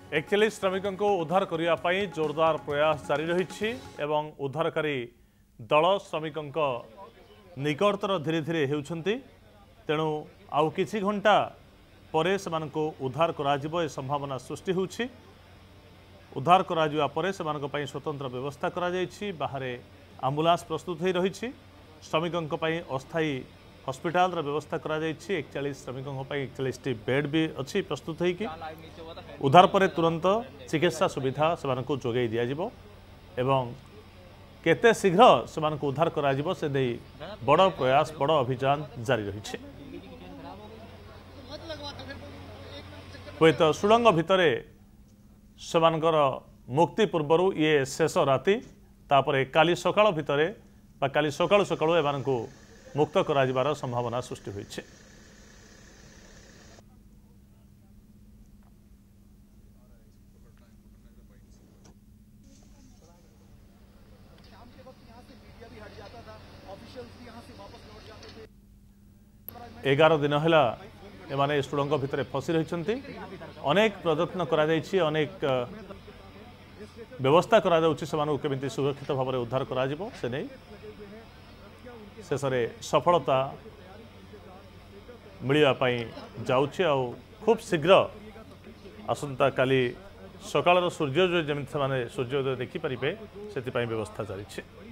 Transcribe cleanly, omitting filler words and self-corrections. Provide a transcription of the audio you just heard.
41 श्रमिकों को उद्धार करने जोरदार प्रयास जारी रही एवं उद्धारकारी दल श्रमिकों निकटतर धीरे धीरे होती तेणु आउ किछि घंटा परे सेमानकु उद्धार कराजिबो ए संभावना सृष्टि होछि। उद्धार कराजिबा परे सेमानक पई स्वतंत्र व्यवस्था करा जायछि। बाहरे एम्बुलेंस प्रस्तुत हो रही श्रमिकों पई अस्थायी हॉस्पिटल व्यवस्था करा जायछि। 41 श्रमिकों पई 41 टी बेड भी अच्छी प्रस्तुत होइकि उद्धार परे तुरंत चिकित्सा सुविधा सेमानकु जोगाई दिया जिवो एवं केते शीघ्र सेमानकु उद्धार करा जिवो से देई बड़ प्रयास बड़ अभियान जारी रही। हुएत सुड़ंग भितरे सेमानकर मुक्ति पूर्वर ये शेष राति तापरे काली सकाळ भितरे बा काली सकाळु सकाळु एमानकु मुक्त करा जिबार संभावना सृष्टि होइछे। एगार दिन है एमाने सुड़ंग भितर फसी रही अनेक प्रयत्न कराई अनेक व्यवस्था केमिति सुरक्षित भाव में उद्धार करा से नहीं शेष सफलता मिलवाई जाऊँगी आ खूब शीघ्र आसंता काली सकाळ सूर्योदय जमी से सूर्योदय देखिपारे से व्यवस्था जारी।